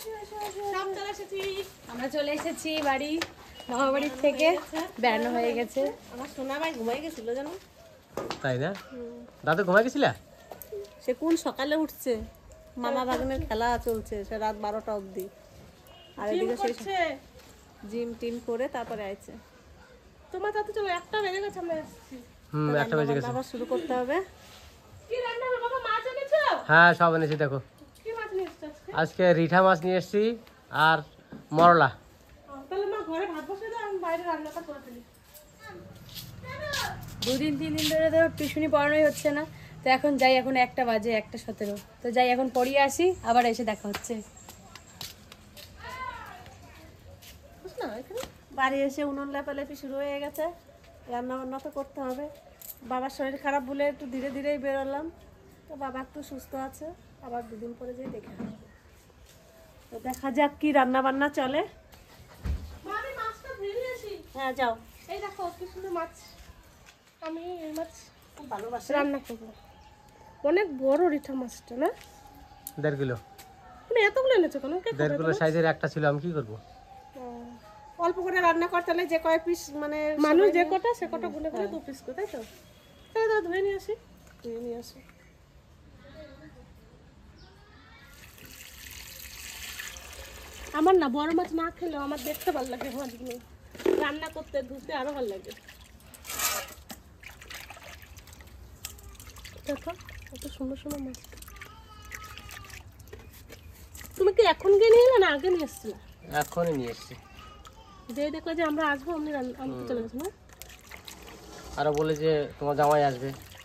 আমরা চলে এসেছি বাড়ি, মামা বাড়ির থেকে বেড়ানো হয়ে গেছে। আমার সোনা ভাই ঘুমাই গেছিল জানো, তাই না? দাদু ঘুমাই গেছিল? সে কোন সকালে উঠছে, মামা ভাগ্নের খেলা চলছে সে রাত 12টা অবধি। আর এদিকে সে জিম টিম করে তারপরে আইছে। তোমার তাতে চলো, 1টা বেজে গেছে, আমরা এসেছি। 1টা বেজে গেছে, আবার শুরু করতে হবে। কি রান্না হবে বাবা? মাছ এনেছো? হ্যাঁ সব এনেছি। দেখো কি মাছ নিয়ে এসেছো আজকে? আজকে রিঠা মাছ নিয়ে এসেছি আর মরলা। তাহলে মা ঘরে ভাত বসে দাও, আমি বাইরে রান্নাটা করে ফেলি। 2 দিন 3 দিন ধরে তো টিউশনি পড়ানোই হচ্ছে না, তো এখন যাই, এখন 1টা বাজে, 1:17, তো যাই এখন পড়িয়ে আসি, আবার এসে দেখা হচ্ছে। বাড়ি এসে উনুন লেপালেপি শুরু হয়ে গেছে, রান্না বান্না তো করতে হবে। বাবার শরীর খারাপ বলে একটু ধীরে ধীরেই বেরোলাম, তো বাবা একটু সুস্থ আছে, আবার 2 দিন পরে যেই দেখে আসবো। তো দেখা যাক কি রান্না বান্না চলে। মা আমি মাছটা ধুয়ে নিয়ে আসি। হ্যাঁ যাও, এই দেখো কি সুন্দর মাছ, আমি এই মাছ খুব ভালোবাসি। রান্না করবো। অনেক বড় রিঠা মাছটা না? 1.5 কিলো। তুমি এতগুলো এনেছো কেন? কে খাবে 1.5 কিলো তোমার? সাইজের একটা ছিল, আমি কি করবো? অল্প করে রান্না করতে হলে যে কয় পিস মানে মানুষ যে কটা সে কটা গুনে গুনে 2 পিস করে, তাই তো? তাহলে তো ধুয়ে নিয়ে আসি। ধুয়ে নিয়ে আসো। আমার না বড় মাছ না খেলেও আমার দেখতে ভালো লাগে মাছগুলো, রান্না করতে ধুতে আরো ভালো লাগে। দেখো কত সুন্দর সুন্দর মাছ। তুমি কি এখন গিয়ে নিয়ে এলে না আগে নিয়ে এসেছিলে? এখনই নিয়ে এসেছি। যে দেখো যে আমরা আসবো আপনি আনতে চলে গেছো না? আরো বলে যে তোমার জামাই আসবে।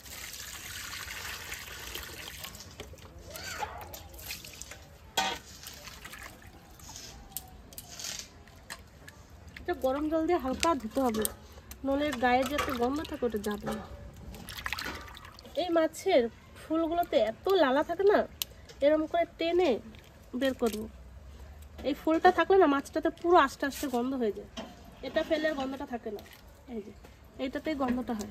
এটা গরম জল দিয়ে হালকা ধুতে হবে, নলের গায়ে যে একটা গন্ধ থাকে ওটা যাবে না। এই মাছের ফুলগুলোতে এত লালা থাকে না, এরকম করে টেনে বের করবো। এই ফুলটা থাকলে না মাছটাতে পুরো আস্তে আস্তে গন্ধ হয়ে যায়, এটা ফেলে গন্ধটা থাকে না। এই যে এইটাতেই গন্ধটা হয়।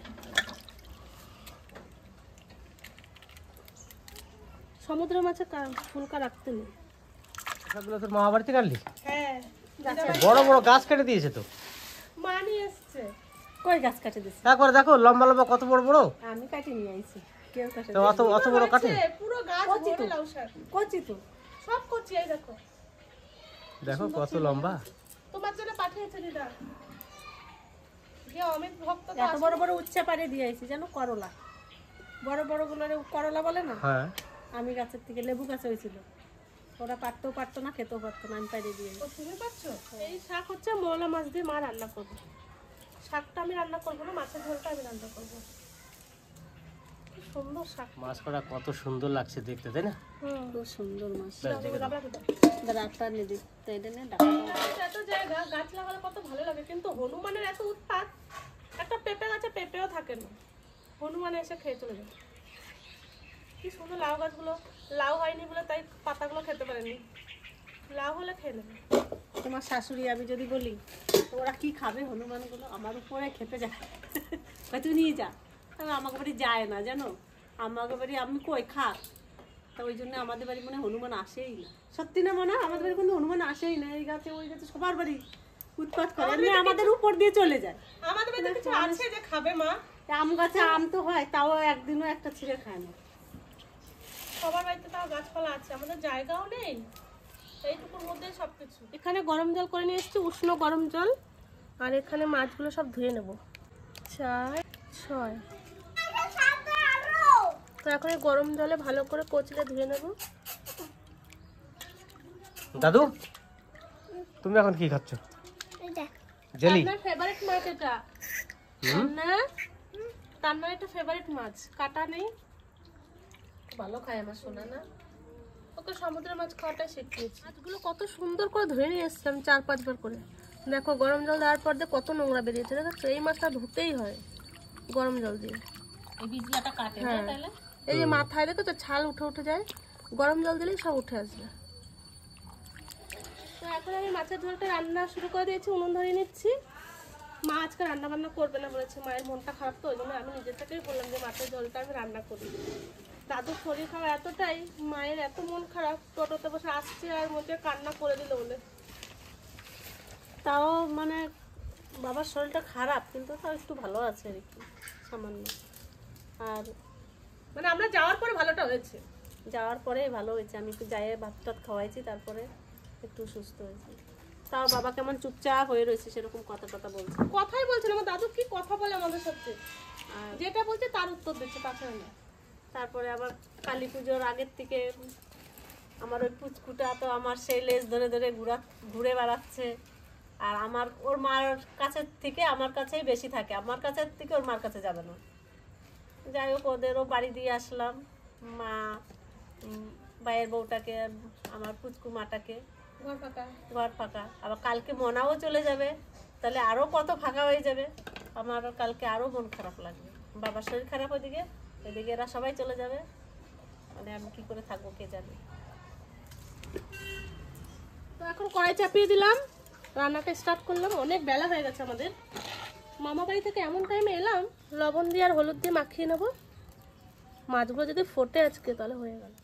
সমুদ্রের মাছে ফুলকা রাখতে নেই। সবগুলো তোর মামা বাড়ি থেকে আনলি? হ্যাঁ বড় বড় গাছ কেটে দিয়েছে তো। মা নিয়ে এসছে। কই গাছ কাটে দিছে? তারপরে দেখো লম্বা লম্বা কত বড় বড়। আমি কাটে নিয়ে আইছি, কেউ কাটে তো অত বড় কাটে? পুরো গাছ ভরে লাউ শাক। কচি তো সব কচি, এই দেখো। দেখো কত লম্বা। তোমার জন্য পাঠিয়েছে দিদা। যে অমিত ভক্ত তো এত বড় বড় উচ্চা পারে দিয়ে আইছি জানো, করলা বড় বড় গুলোরে করলা বলে না। হ্যাঁ আমি গাছের থেকে লেবু গাছ হয়েছিল, ওরা পারতেও পারতো না, খেতেও পারতো না, আমি পাইরে দিয়ে আইছি। শুনে পাচ্ছ? এই শাক হচ্ছে মৌলা মাছ দিয়ে মা রান্না করবে। শাকটা আমি রান্না করবো না, মাছের ঝোলটা আমি রান্না করবো। কি সুন্দর শাক। মাছ কটা কত সুন্দর লাগছে দেখতে, তাই না? খুব সুন্দর মাছ। গাবলা কোথায়? রাতটা নিয়ে দিতে এটা নিয়ে ডাকা এত জায়গা গাছ লাগালে কত ভালো লাগে, কিন্তু হনুমানের এত উৎপাত, একটা পেঁপে গাছে পেঁপেও থাকে না, হনুমান এসে খেয়ে চলে যায়। কি সুন্দর লাউ গাছগুলো, লাউ হয়নি বলে তাই পাতাগুলো খেতে পারেনি, লাউ হলে খেয়ে নেবে। তোমার শাশুড়ি আমি যদি বলি তো ওরা কি খাবে হনুমানগুলো, আমার উপরে খেতে যায়, তুই নিয়ে যা। আমাকে বাড়ি যায় না জানো, আমাকে বাড়ি আমি কই খা, তা ওই জন্য আমাদের বাড়ি মনে হনুমান আসেই না। সত্যি না মনে, আমাদের বাড়ি কিন্তু হনুমান আসেই না। এই গাছে ওই গাছে সবার বাড়ি উৎপাত করে, এমনি আমাদের উপর দিয়ে চলে যায়। আমাদের বাড়িতে কিছু আছে যে খাবে মা? আম গাছে আম তো হয়, তাও একদিনও একটা ছিঁড়ে খায় না। সবার বাড়িতে তাও গাছপালা আছে, আমাদের জায়গাও নেই, এইটুকুর মধ্যে সবকিছু। এখানে গরম জল করে নিয়ে এসেছি, উষ্ণ গরম জল, আর এখানে মাছগুলো সব ধুয়ে নেব। 4 6 তো এখন এই গরম জলে ভালো করে কচলে ধুয়ে নেব। দাদু তুমি এখন কি খাচ্ছ? জেলি। আপনার ফেভারিট মাছ এটা, তান্নার একটা ফেভারিট মাছ, কাটা নেই, ভালো খায় আমার সোনা না, ওকে সমুদ্রের মাছ খাওয়াটাই শিখিয়েছি। মাছগুলো কত সুন্দর করে ধুয়ে নিয়ে এসেছিলাম 4-5 বার করে। দেখো গরম জল দেওয়ার পর দিয়ে কত নোংরা বেরিয়েছে, দেখো এই মাছটা ধুতেই হয় গরম জল দিয়ে। এই বীজলাটা কাটে না তাহলে? এই যে মাথায় দেখো তো ছাল উঠে উঠে যায়, গরম জল দিলেই সব উঠে আসবে। তো এখন আমি মাছের ঝোলটা রান্না শুরু করে দিয়েছি, উনুন ধরিয়ে নিচ্ছি। মা আজকে রান্না বান্না করবে না বলেছে, মায়ের মনটা খারাপ তো, ওই জন্য আমি নিজের থেকেই বললাম যে মাছের ঝোলটা আমি রান্না করি। দাদুর শরীর খারাপ এতটাই, মায়ের এত মন খারাপ, টোটোতে বসে আসছে আর মধ্যে কান্না করে দিল বলে। তাও মানে বাবার শরীরটা খারাপ, কিন্তু তাও একটু ভালো আছে আর কি, সামান্য। আর মানে আমরা যাওয়ার পরে ভালোটা হয়েছে। যাওয়ার পরে ভালো হয়েছে, আমি একটু যাইয়ে ভাত টাত খাওয়াইছি, তারপরে একটু সুস্থ হয়েছে। তাও বাবা কেমন চুপচাপ হয়ে রয়েছে, সেরকম কথা টথা বলছে। কথাই বলছিল, আমার দাদু কি কথা বলে আমাদের সাথে, আর যেটা বলছে তার উত্তর দিচ্ছে, তাছাড়া না। তারপরে আবার কালী পুজোর আগের থেকে আমার ওই পুচকুটা তো আমার সেই লেজ ধরে ধরে ঘুরে বেড়াচ্ছে। আর আমার ওর মার কাছের থেকে আমার কাছেই বেশি থাকে, আমার কাছের থেকে ওর মার কাছে যাবে না। যাই হোক, ওদেরও বাড়ি দিয়ে আসলাম, মা ভাইয়ের বউটাকে আর আমার পুচকু মাটাকে। ঘর ফাঁকা। ঘর ফাঁকা, আবার কালকে মনাও চলে যাবে, তাহলে আরও কত ফাঁকা হয়ে যাবে। আমার কালকে আরও মন খারাপ লাগবে, বাবার শরীর খারাপ ওইদিকে, এদিকে এরা সবাই চলে যাবে, মানে আমি কি করে থাকবো কে জানে। তো এখন কড়াই চাপিয়ে দিলাম, রান্নাটা স্টার্ট করলাম। অনেক বেলা হয়ে গেছে আমাদের, মামা বাড়ি থেকে এমন টাইমে এলাম, লবণ দিয়ে আর হলুদ দিয়ে মাখিয়ে নেবো। মাছগুলো যদি ফোটে আজকে তাহলে হয়ে গেল।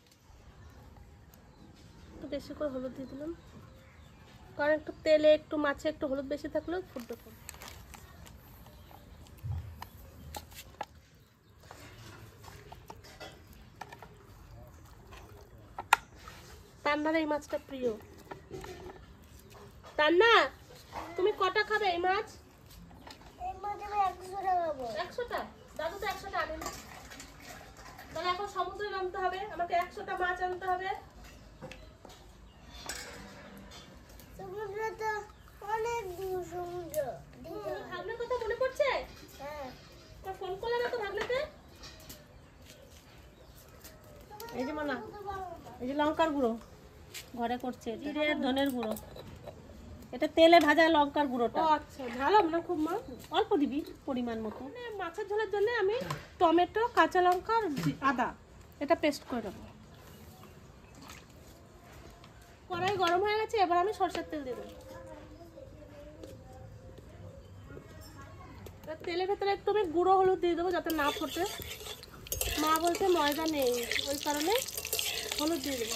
একটু বেশি করে হলুদ দিয়ে দিলাম, কারণ একটু তেলে একটু মাছে একটু হলুদ বেশি থাকলেও ফুটবে কম। তান্নার এই মাছটা প্রিয়। তান্না, তুমি কটা খাবে এই মাছ? 100টা? দাদু তো 100টা আনেনি। তাহলে এখন সমুদ্রে নামতে হবে, আমাকে 100টা মাছ আনতে হবে। ভাবনার কথা মনে পড়ছে? ফোন করলে না তো ভাবনাতে? এই যে মানা, এই যে লঙ্কার গুঁড়ো ঘরে করছে, জিরে আর ধনের গুঁড়ো, এটা তেলে ভাজা লঙ্কার গুঁড়োটা। ও আচ্ছা, ঝাল হবে না খুব মা? অল্প দিবি পরিমাণ মতো। মানে মাছের ঝোলের জন্য আমি টমেটো, কাঁচা লঙ্কা আর আদা এটা পেস্ট করে দেবো। কড়াই গরম হয়ে গেছে, এবার আমি সরষের তেল দিয়ে দেবো। তেলের ভেতরে একটু আমি গুঁড়ো হলুদ দিয়ে দেবো যাতে না ফোটে। মা বলছে ময়দা নেই, ওই কারণে হলুদ দিয়ে দেবো।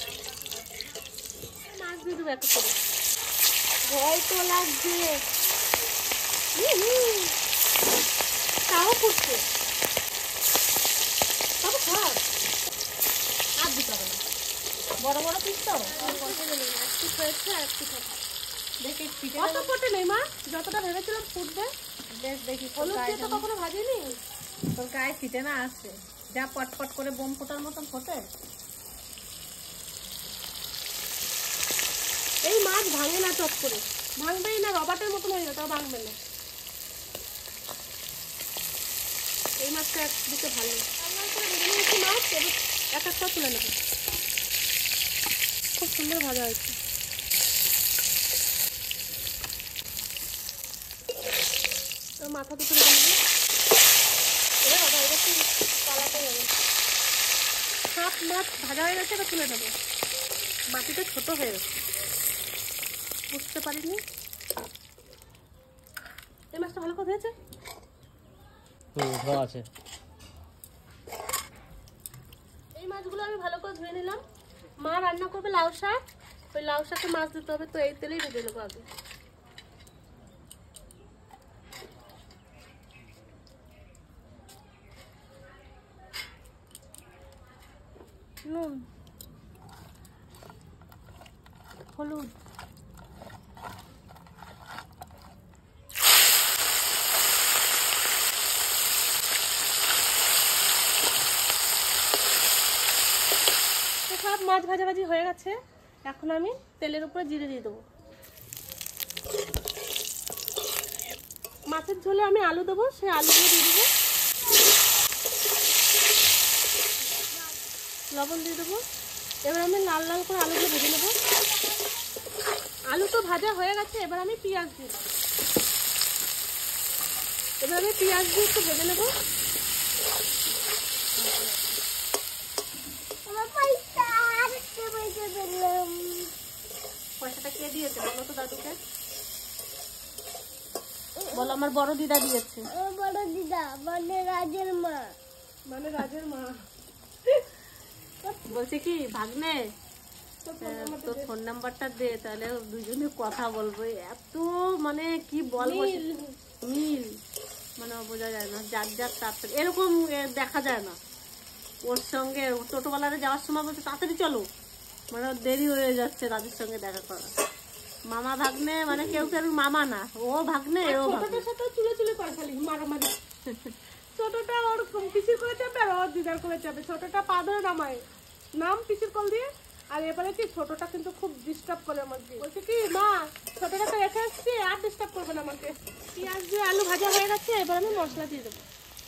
মাছ দিয়ে দেবো একটু করে। ভয় তো লাগছে, তাও ফুটছে। তবে খারাপ আর দিতে হবে না, বড় বড় পিস তো, একটু হয়েছে আর একটু খারাপ। দেখে পিঠে অত ফোটে নেই মা, যতটা ভেবেছিলাম ফুটবে। বেশ দেখি হলুদ দিয়ে তো কখনো ভাজিনি। তোর গায়ে ফিটে না আসছে, যা পটপট করে বোম ফোটার মতন ফোটে। এই মাছ ভাঙে না চট করে, ভাঙবেই না, রবাটের মতন হয়ে যায়, তাও ভাঙবে না। এই মাছটা একদিকে ভালো রান্না করে ভেজে নিয়েছি মাছ, এবার এক একটা তুলে নেব। খুব সুন্দর ভাজা হয়েছে। মাথা দুটো রেখে নেবো। সাত মাছ ভাজা হয়ে গেছে, এবার তুলে নেবো। বাটিটা ছোট হয়ে গেছে, বুঝতে পারিনি। এই মাছটা ভালো করে হয়েছে। ধোয়া আছে। এই মাছগুলো আমি ভালো করে ধুয়ে নিলাম। মা রান্না করবে লাউ শাক, ওই লাউ শাকে মাছ দিতে হবে, তো এই তেলেই ভেজে নেবো আগে। নুন, হলুদ, সব মাছ ভাজাভাজি হয়ে গেছে। এখন আমি তেলের উপরে জিরে দিয়ে দেবো। মাছের ঝোলে আমি আলু দেবো, সেই আলুগুলো দিয়ে দেবো। লবণ দিয়ে দেবো। এবার আমি লাল লাল করে আলুগুলো ভেজে নেবো। আলু তো ভাজা হয়ে গেছে, এবার আমি পেঁয়াজ দিয়ে দেবো। এবার আমি পেঁয়াজ দিয়ে একটু ভেজে নেবো। পয়সাটা কে দিয়েছে বলো তো দাদুকে? বলো আমার বড় দিদা দিয়েছে। মানে রাজের মা। বলছে কি ভাগ্নে তোর ফোন নাম্বারটা দে, তাহলে দুজনে কথা বলবো। এত মানে কি বলবো, মিল মানে বোঝা যায় না, যার যার তাড়াতাড়ি এরকম দেখা যায় না। ওর সঙ্গে টোটোওয়ালারে যাওয়ার সময় বলছে তাড়াতাড়ি চলো, মানে ওর দেরি হয়ে যাচ্ছে তাদের সঙ্গে দেখা করা। মামা ভাগ্নে মানে কেউ কেউ মামা না, ও ভাগ্নে ও ভাগ্নে। ছোটটার সাথে চুলে চুলে করে খালি মারামারি। ছোটটা ওর পিসির করে চাপে আর ওর দিদার করে চাপে। ছোটটা পা ধরে নামায় নাম পিসির কল দিয়ে। আর এবারে কি ছোটটা কিন্তু খুব ডিস্টার্ব করে আমাকে, বলছে কি মা ছোটটাকে রেখে আসছি আর ডিস্টার্ব করবে না আমাকে। পেঁয়াজ দিয়ে আলু ভাজা হয়ে গেছে, এবার আমি মশলা দিয়ে দেবো।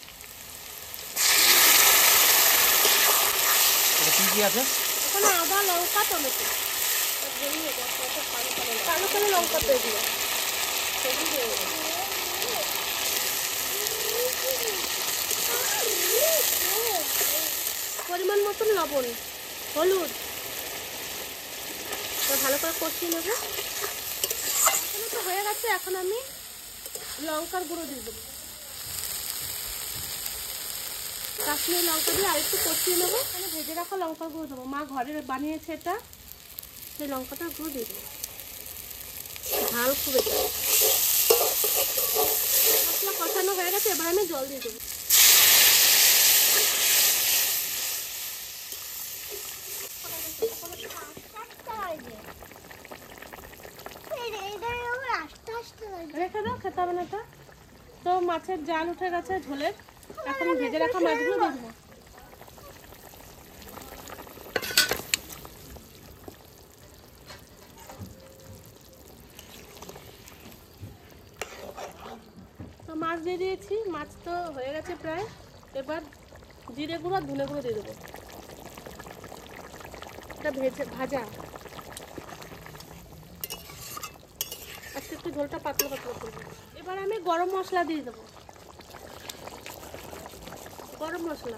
কি কি আছে? ওখানে আদা লঙ্কা টমেটো কালো কালো লঙ্কা পেয়ে দিল। পরিমাণ মতন লবণ, হলুদ ভালো করে কষিয়ে নেব। এখানে তো হয়ে গেছে, এখন আমি লঙ্কার গুঁড়ো দিয়ে দেবো। কাশ্মীরি লঙ্কা দিয়ে আরেকটু কষিয়ে নেবো। এখানে ভেজে রাখা লঙ্কার গুঁড়ো দেবো, মা ঘরে বানিয়েছে এটা, সেই লঙ্কাটার গুঁড়ো দিয়ে দেবো। ঝাল খুব এটা। মশলা কষানো হয়ে গেছে, এবার আমি জল দিয়ে দেবো। রেখে দাও, খেতে হবে না এটা। তো মাছের জাল উঠে গেছে ঝোলের, এখন ভেজে রাখা মাছগুলো দিয়ে দেবো। তো মাছ দিয়ে দিয়েছি, মাছ তো হয়ে গেছে প্রায়। এবার জিরে গুঁড়ো আর ধনে গুঁড়ো দিয়ে দেবো। এটা ভাজা আজকে একটু ঝোলটা পাতলা পাতলা করবো। এবার আমি গরম মশলা দিয়ে দেবো। গরম মশলা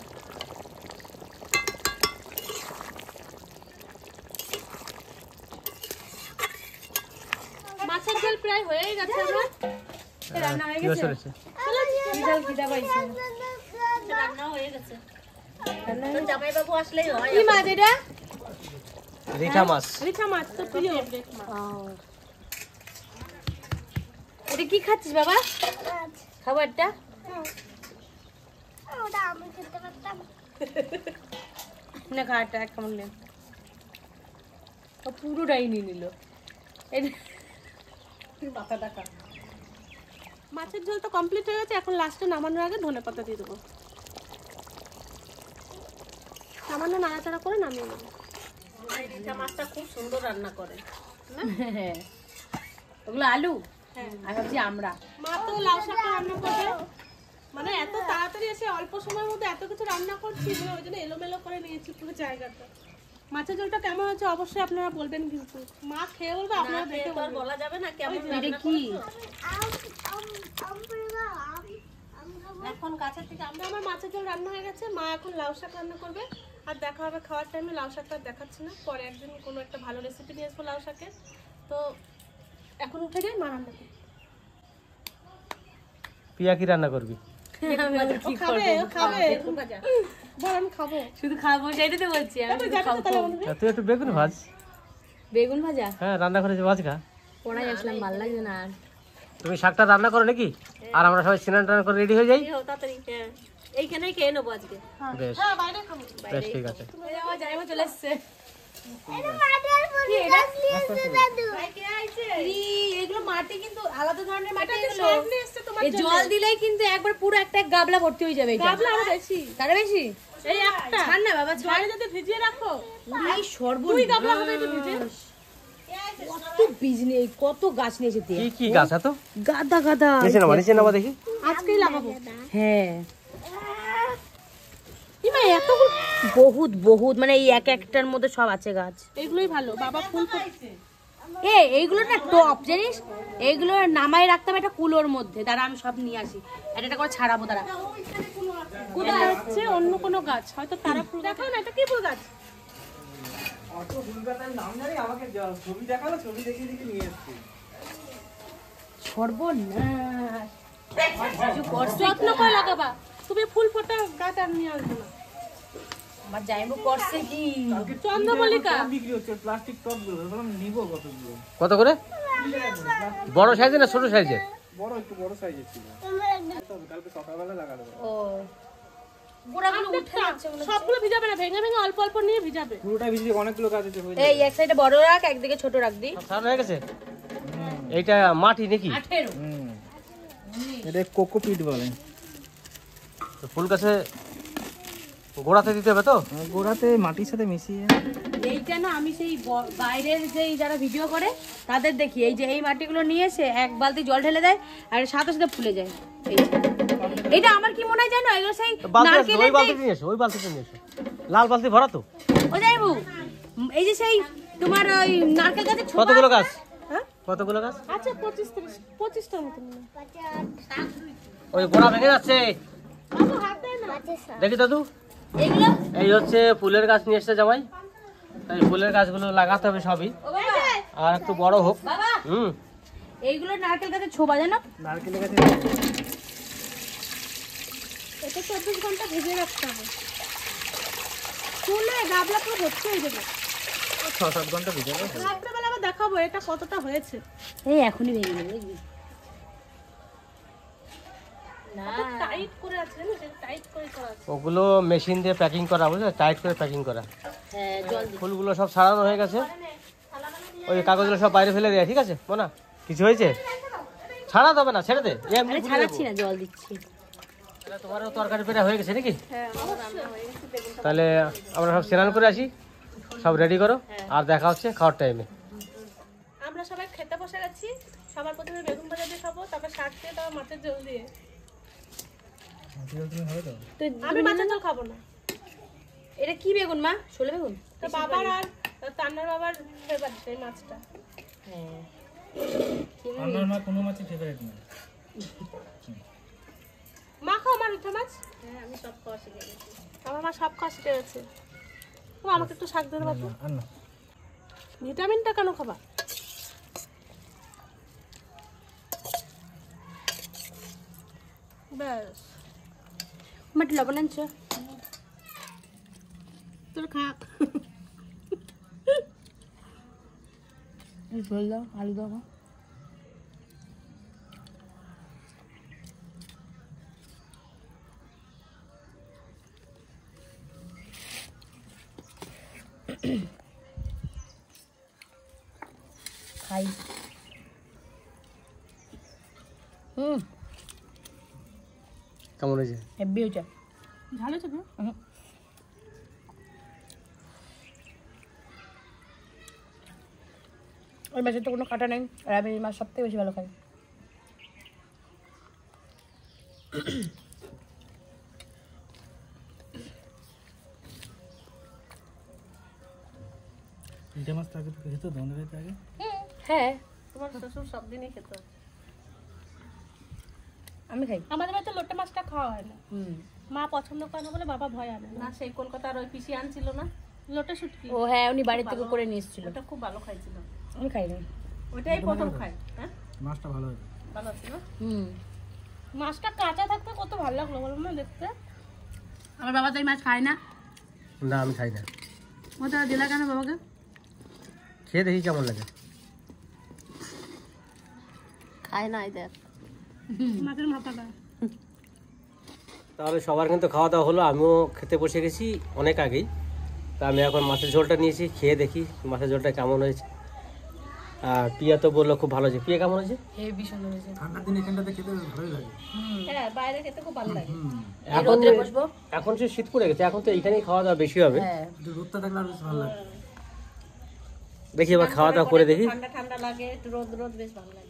মাছের ঝোল প্রায় হয়েই গেছে আমার। রান্না হয়ে কি গেছে? হয়েছে? খিদা পাইছে। রান্না হয়ে গেছে, তো জামাইবাবু আসলেই হয়। কি মাছ এটা? রিঠা মাছ। রিঠা মাছ তো প্রিয়। এটা কি খাচ্ছিস বাবা? খাবারটা না, খাওয়াটা এক কামড় নেন। ও পুরোটাই নিয়ে নিল। মাছের ঝোল তো কমপ্লিট হয়ে গেছে, এখন লাস্টে নামানোর আগে ধনেপাতা দিয়ে দেবো। সামান্য নাড়াচাড়া করে নামিয়ে নেবো। রিঠা মাছটা খুব সুন্দর রান্না করে। হ্যাঁ, ওগুলো আলু আর ভাবছি আমরা। মা তো লাউ শাকটা রান্না করবে, মানে এত তাড়াতাড়ি এসে অল্প সময়ের মধ্যে এত কিছু রান্না করছি, মানে ওই জন্য এলোমেলো করে নিয়েছি পুরো জায়গাটা। মাছের ঝোলটা কেমন হয়েছে অবশ্যই আপনারা বলবেন, কিন্তু মা খেয়ে বলবে, আপনারা দেখে তো আর বলা যাবে না কেমন এটা রান্না কি? এখন কাছের থেকে আমরা আমার মাছের ঝোল রান্না হয়ে গেছে, মা এখন লাউ শাক রান্না করবে। আর দেখা হবে খাওয়ার টাইমে। লাউ শাকটা দেখাচ্ছি না, পরে একদিন কোনো একটা ভালো রেসিপি নিয়ে আসবো লাউ শাকের। তো এখন উঠে যাই, মা রান্না করবে। পিয়া কি রান্না করবি? ও খাবে, ও খাবে, বল আমি খাবো। শুধু খাবো সেটাই তো বলছি আমি। তুই যাবি তো তাহলে বলবি। তুই একটু বেগুন ভাজ। বেগুন ভাজা হ্যাঁ, রান্না করেছি, ভাজ খা। পড়াই আসলাম, ভালো লাগছে না আর। তুমি শাকটা রান্না করো নাকি? আর আমরা সবাই স্নান টান করে রেডি হয়ে যাই। তাড়াতাড়ি। হ্যাঁ, এইখানেই খেয়ে নেবো আজকে। বেশ হ্যাঁ, বাইরে খাবো। বেশ, ঠিক আছে। আমার জামাইমা চলে এসছে। এগুলো মাটি কিন্তু আলাদা ধরনের মাটি। এগুলো এমনি এসছে তোমার এই জল দিলেই কিন্তু একবার পুরো একটা গাবলা ভর্তি হয়ে যাবে। এটা গাবলা আরো বেশি। তার বেশি? এই একটা ছাড় না বাবা, ছাড়। জলে যদি ভিজিয়ে রাখো, এই সর্বনাশ, গাবলা হবে এটা ভিজে। কত বীজ নিয়ে কত গাছ নিয়েছে দিয়ে। কি কি গাছ এত? গাদা গাদা। নিচে নামা দেখি। আজকেই লাগাবো। হ্যাঁ, ইমা এতগুলো, বহুত বহুত, মানে এই এক একটার মধ্যে সব আছে গাছ। এগুলোই ভালো। বাবা ফুল এইগুলো না টপ জানিস, এইগুলো নামাই রাখতাম একটা কুলোর মধ্যে। দাঁড়া আমি সব নিয়ে আসি, একটা করে ছাড়াবো। দাঁড়া, কোথায় হচ্ছে অন্য কোনো গাছ, হয়তো তারা ফুল। দেখো না এটা কি ফুল গাছ? সর্বনাশ। যত্ন করে লাগাবা, তুমি ফুল ফোটা গাছ আর নিয়ে আসবে না। আমার জাইবু করছে কি চন্দ্রমল্লিকা বিক্রি হচ্ছে প্লাস্টিক টপ গুলো বললাম নিবো কতগুলো কত করে? বড় সাইজের না ছোট সাইজের? বড় একটু বড় সাইজের ছিল কালকে সকালবেলা লাগানো ও গোড়াগুলো উঠে যাচ্ছে মনে হচ্ছে। সবগুলো ভিজাবে না, ভেঙে ভেঙে অল্প অল্প নিয়ে ভিজাবে। পুরোটা ভিজিয়ে অনেকগুলো কাজ আছে হয়ে এই এক সাইডে বড় রাখ, একদিকে ছোট রাখ দি। সব সারানো হয়ে গেছে? এইটা মাটি নাকি? 18 এটা কোকোপিট বলে। তো ফুল গাছে গোড়াতে দিতে হবে তো? গোড়াতে মাটির সাথে মিশিয়ে এইটা না আমি সেই বাইরের যেই যারা ভিডিও করে তাদের দেখি, এই যে এই মাটিগুলো নিয়ে এসে এক বালতি জল ঢেলে দেয় আর সাথে সাথে ফুলে যায়। এইটা আমার কি মনে হয় জানো, এগুলো সেই বালতি আছে, নারকেলের ওই বালতিতে নিয়ে এসো, ওই বালতিতে নিয়ে এসো। লাল বালতি ভরা তো? ও যাইবু এই যে সেই তোমার ওই নারকেল গাছের ছোবা। কতগুলো গাছ? হ্যাঁ কতগুলো গাছ? আচ্ছা 25-30-25টার মতো নিয়ে। ওই গোড়া ভেঙে যাচ্ছে, বাবু হাত দেয় না। দেখি দাদু। এগুলো এই হচ্ছে ফুলের গাছ নিয়ে এসছে জামাই, তাই ফুলের গাছগুলো লাগাতে হবে সবই, ও বাবা আর একটু বড় হোক। বাবা হুম, এইগুলো নারকেল গাছের ছোবা জানো? নারকেলের কাছে এটা 24 ঘন্টা ভেজে রাখতে হবে। চুলে গাবলা পুরো ভর্তি হয়ে যাবে। 6-7 ঘন্টা ভিজাবো। রাত্রেবেলা আবার দেখাবো এটা কতটা হয়েছে। এই এখনই ভেঙে যাবে দেখবি না। টাইট করে আছে না, টাইট করে করা আছে। ওগুলো মেশিন দিয়ে প্যাকিং করা, বুঝলে, টাইট করে প্যাকিং করা। হ্যাঁ জল দি। ফুলগুলো সব সারানো হয়ে গেছে, ওই কাগজগুলো সব বাইরে ফেলে দেয়, ঠিক আছে? মোনা কিছু হয়েছে? ছাড়া দেবে না, ছেড়ে দে, এমনি আরে ফুলে ছাড়াচ্ছি দেবো। না, জল দিচ্ছি। তাহলে তোমারও তরকারি পেটা হয়ে গেছে নাকি? হ্যাঁ আমার রান্না হয়ে গেছে, দেখুন। তাহলে আমরা সব স্নান করে আসি, সব রেডি করো, আর দেখা হচ্ছে খাওয়ার টাইমে। আমরা সবাই খেতে বসে গেছি। সবার প্রথমে বেগুন ভাজা দিয়ে খাবো, তারপর শাক দিয়ে, তারপর মাছের ঝোল দিয়ে। আমি মাছের ঝোল খাবো না। এটা কি বেগুন মা? ছোলে বেগুন? তো বাবার আর তান্নার বাবার ফেভারিট এই মাছটা। হ্যাঁ আমার মা কোনো মাছই ফেভারিট না। মা খাও আমার উঠা মাছ। হ্যাঁ আমি সব খাওয়া শিখে গেছি। আমার মা সব খাওয়া শিখে গেছে। ও আমাকে একটু শাক দিয়ে বাবু। আর না ভিটামিনটা কেন খাবা? ব্যাস মাটি লবণ আনছো? তোর খা। ঝোল দাও, আলু দাও। খাই। কেমন হয়েছে? হেব্বি হয়েছে। ঝাল হয়েছে গো? ওই মাছের তো কোনো কাটা নেই, আর আমি এই মাছ সব থেকে বেশি ভালো খাই। এটা মাছ আগে তো খেতে ধনে খেতে আগে হ্যাঁ তোমার শ্বশুর সব দিনই খেত। আমি খাই। আমাদের বাড়িতে লোটে মাছটা খাওয়া হয় না। হুম মা পছন্দ করে না বলে বাবা ভয় আনে না। না সেই কলকাতার ওই পিসি আনছিল না, লোটে শুটকি। ও হ্যাঁ, উনি বাড়ির থেকে করে নিয়ে এসেছিল। ওটা খুব ভালো খাইছিল। আমি খাই না। ওইটাই প্রথম খাই। হ্যাঁ মাছটা ভালো হয়েছে। ভালো আছে না? হুম মাছটা কাঁচা থাকতে কত ভালো লাগলো বলো না দেখতে। আমার বাবা তো এই মাছ খায় না। না আমি খাই না। ও তারা দিলা কেন বাবাকে? খেয়ে দেখি কেমন লাগে। খায় না, এই দেখ মাছের মাথাটা। তাহলে সবার কিন্তু খাওয়া দাওয়া হলো, আমিও খেতে বসে গেছি অনেক আগেই। তা আমি এখন মাছের ঝোলটা নিয়েছি, খেয়ে দেখি মাছের ঝোলটা কেমন হয়েছে। আর পিয়া তো বললো খুব ভালো হয়েছে। পিয়া কেমন হয়েছে? হেভি সুন্দর হয়েছে। ঠান্ডার দিন এখানটাতে খেতে ভালোই লাগে। হ্যাঁ বাইরে খেতে খুব ভালো লাগে। এখন রোদ্রে বসবো। এখন সে শীত পড়ে গেছে, এখন তো এইখানেই খাওয়া দাওয়া বেশি হবে। হ্যাঁ একটু রোদটা থাকলে আর বেশ ভালো লাগে। দেখি এবার খাওয়া দাওয়া করে দেখি। ঠান্ডা ঠান্ডা লাগে, একটু রোদ রোদ বেশ ভালো লাগে।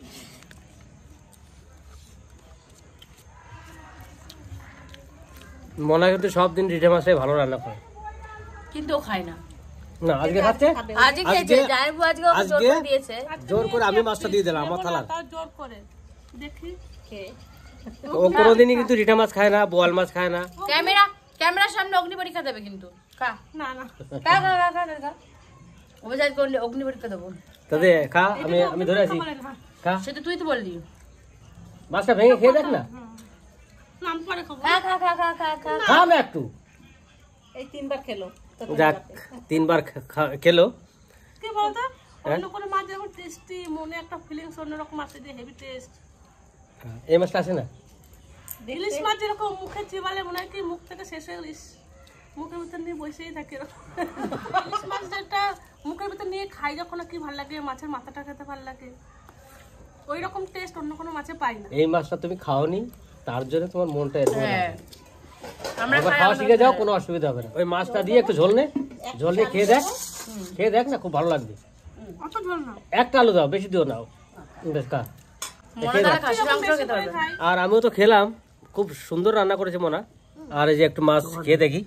মনে হয় কিন্তু সব দিন রিঠে মাছটাই ভালো রান্না করে। কিন্তু ও খায় না। না আজকে খাচ্ছে, আজকে খেয়েছে, আজকে- জাইবু আজকে ওকে জোর আজকে- করে দিয়েছে। জোর করে আমি মাছটা দিয়ে দিলাম আমার থালা। তাও জোর করে দেখি। খেয়ে ও কোনোদিনই কিন্তু রিঠা মাছ খায় না, বোয়াল মাছ খায় না। ক্যামেরার সামনে অগ্নি পরীক্ষা দেবে কিন্তু। খা না না খা খা খা খা খা, খা। ও বলছে আজকে অগ্নি পরীক্ষা দেবো। তাতে খা, আমি ধরে আছি, খা। সেটা তুই তো বললি। মাছটা ভেঙে খেয়ে দেখ না, নাম পরে খাবো। খা খা খা খা খা খা। খা না একটু। এই 3বার খেলো যাক 3বার খেলো। কি বলতো অন্য কোনো মাছ যেমন টেস্টি, মনে একটা ফিলিংস অন্যরকম আসে, যে হেভি টেস্ট। এই মাছটা আছে না, ইলিশ মাছ যেরকম মুখে চিবালে মনে হয় কি মুখ থেকে শেষ হয়ে গেলিস, মুখের ভিতর নিয়ে বসেই থাকে এরকম। ইলিশ মাছ যেটা মুখের ভিতর নিয়ে খাই যখন কি ভালো লাগে, মাছের মাথাটা খেতে ভালো লাগে, ওই রকম টেস্ট অন্য কোনো মাছে পাই না। এই মাছটা তুমি খাওনি, তার জন্য তোমার মনটা এত ভালো। হ্যাঁ আমরা একবার খাওয়া শিখে যাও, কোনো অসুবিধা হবে না। ওই মাছটা দিয়ে একটু ঝোল দিয়ে খেয়ে দেখ না, খুব ভালো লাগবে। অত ঝোল না, একটা আলু দাও, বেশি দিও না, বেশ খা। মনে দ্বারা খাসির মাংস খেতে পারবে। আর আমিও তো খেলাম, খুব সুন্দর রান্না করেছে মোনা। আর এই যে একটু মাছ খেয়ে দেখি,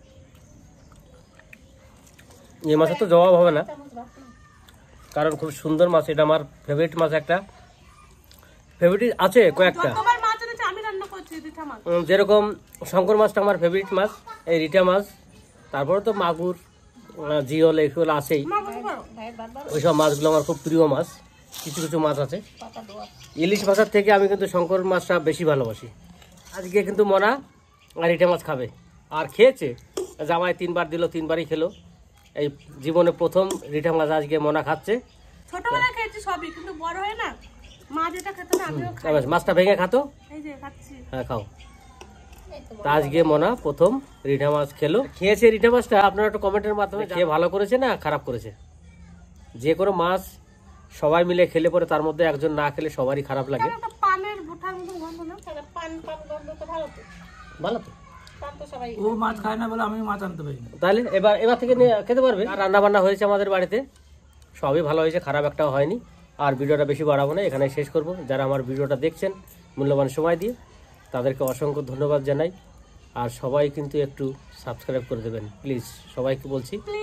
এই মাছের তো জবাব হবে না, কারণ খুব সুন্দর মাছ। এটা আমার ফেভারিট মাছ, একটা ফেভারিট আছে কয়েকটা। যতবার মাছ এনেছে আমি রান্না করছি রিঠা মাছ। যেরকম শঙ্কর মাছটা আমার ফেভারিট মাছ, এই রিঠা মাছ, তারপরে তো মাগুর, জিওল, এগুলো আছেই। ওইসব মাছগুলো আমার খুব প্রিয় মাছ। কিছু কিছু মাছ আছে, ইলিশ মাছের থেকে আমি কিন্তু শঙ্কর মাছটা বেশি ভালোবাসি। আজকে কিন্তু মনা আর রিঠা মাছ খাবে, আর খেয়েছে। জামাই 3বার দিল, 3বারই খেলো। এই জীবনে প্রথম রিঠা মাছ আজকে মনা খাচ্ছে। ছোটবেলায় খেয়েছি সবই, কিন্তু বড় হয় না মা যেটা খেতে না আমিও খাই। মাছটা ভেঙে খাতো, এই যে খাচ্ছি। হ্যাঁ খাও। তা আজকে মনা প্রথম রিঠা মাছ খেয়েছে। রিঠা মাছটা আপনারা একটু কমেন্টের মাধ্যমে খেয়ে ভালো করেছে না খারাপ করেছে। যে কোনো মাছ সবাই মিলে খেলে পরে তার মধ্যে একজন না খেলে সবারই খারাপ লাগে। একটা পানের ভুটার মতো গন্ধ না, পান গন্ধ তো ভালো তো, ভালো তো, পান তো সবাই। ও মাছ খায় না বলে আমি মাছ আনতে পারি না। তাহলে এবার থেকে খেতে পারবে। আর রান্না বান্না হয়েছে আমাদের বাড়িতে, সবই ভালো হয়েছে, খারাপ একটাও হয়নি। আর ভিডিওটা বেশি বাড়াবো না, এখানে শেষ করব। যারা আমার ভিডিওটা দেখছেন মূল্যবান সময় দিয়ে, তাদেরকে অসংখ্য ধন্যবাদ জানাই। আর সবাই কিন্তু একটু সাবস্ক্রাইব করে দেবেন প্লিজ, সবাইকে বলছি।